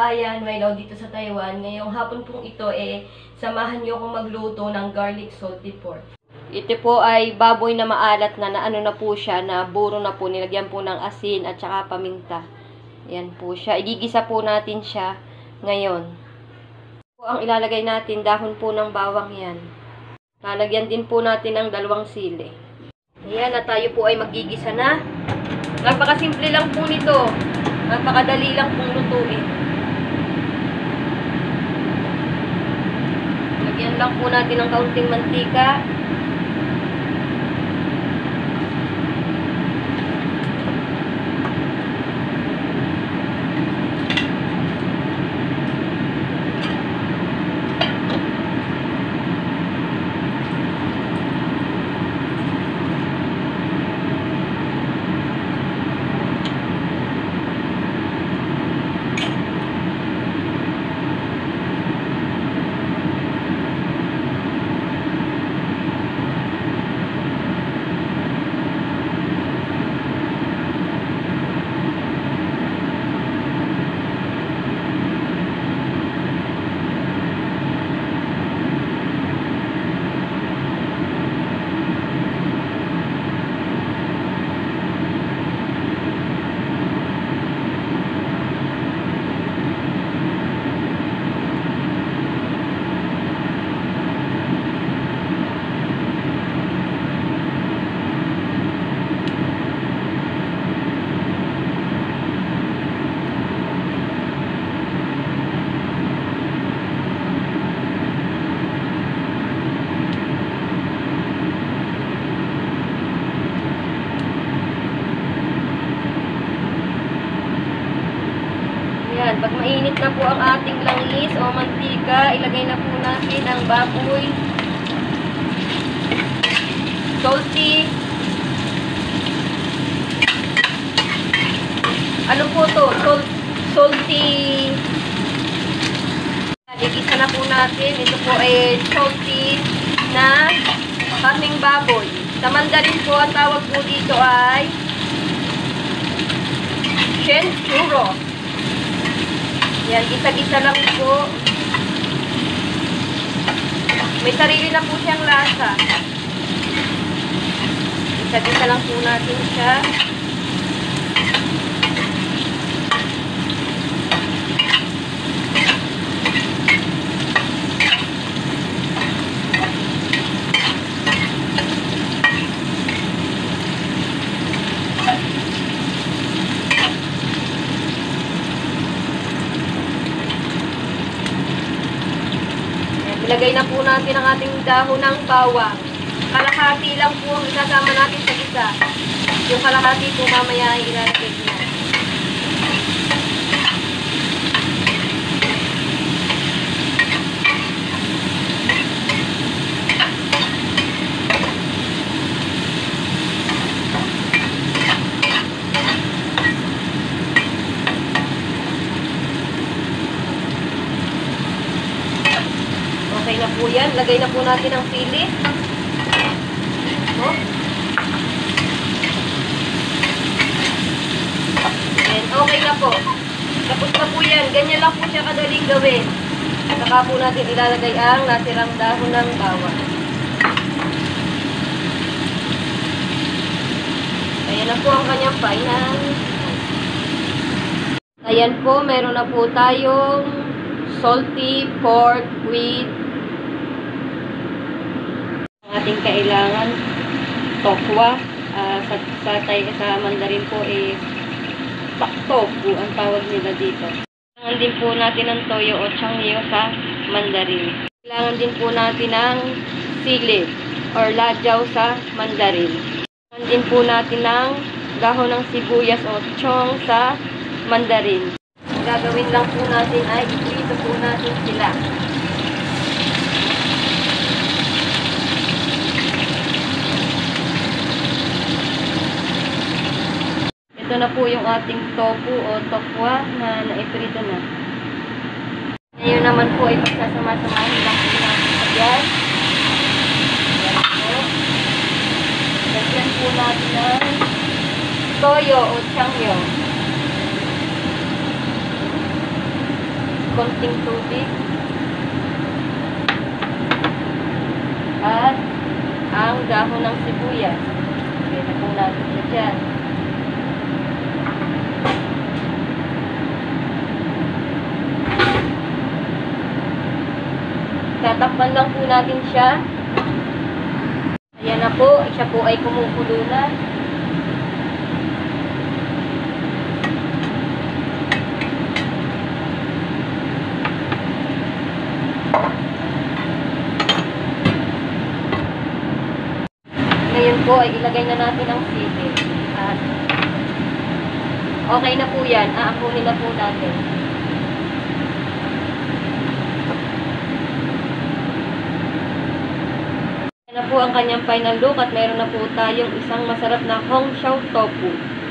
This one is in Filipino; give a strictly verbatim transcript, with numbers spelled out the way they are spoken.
kababayan, may law dito sa Taiwan. Ngayong hapon pong ito, eh, samahan niyo akong magluto ng garlic salty pork. Ito po ay baboy na maalat na, na ano na po siya, na buro na po. Nilagyan po ng asin at saka paminta. Yan po siya. Igigisa po natin siya ngayon. Po ang ilalagay natin, dahon po ng bawang yan. Lalagyan din po natin ng dalawang sili. Ayan, at tayo po ay magigisa na. Napakasimple lang po nito. Napakadali lang pong lutuin. Lagyan lang po natin ng kaunting mantika. Yan, pag mainit na po ang ating langis o mantika, ilagay na po natin ang baboy, salty. Ano po to? Salt, salty. Igisa na po natin. Ito po ay salty na kaming baboy. Sa Mandarin po, ang tawag po dito ay Shenchuro. Yan, gisa-gisa lang po. May sarili na po siyang lasa. Gisa-gisa lang po natin siya. Ilagay na po natin ang ating dahon ng bawang. Kalahati lang po ang isasama natin sa isa. Yung kalahati po mamaya ay ilalagay na. Okay na po yan. Lagay na po natin ang sili. Oh. And okay na po. Tapos na po yan. Ganyan lang po siya kadaling gawin. Saka po natin ilalagay ang natirang dahon ng bawang. Ayan na po ang kanyang final. Ayan po. Meron na po tayong salty pork with ating kailangan tokwa, uh, sa, sa, sa Mandarin po is pak tofu ang tawag nila dito. Kailangan din po natin ng toyo o changyo sa Mandarin. Kailangan din po natin ng sili or lajaw sa Mandarin. Kailangan din po natin ng dahon ng sibuyas o chong sa Mandarin. Gagawin lang po natin ay iprito po natin sila. Ito na po yung ating tofu o tokwa na naiprito na. Ngayon naman po ay pagsasama-samahin lang po natin sa gas. Ayan po. Lagyan po natin ng toyo o changyo. konting tubig. At ang dahon ng sibuyas. Lagay na po natin siya dyan. Tatakpan lang po natin siya. Ayan na po, siya po ay kumukulo na. Ngayon po ay ilagay na natin ang sili. At okay na po yan. Aakunin na po natin. Yan na po ang kanyang final look at mayroon na po tayong isang masarap na Hong Shao Tofu.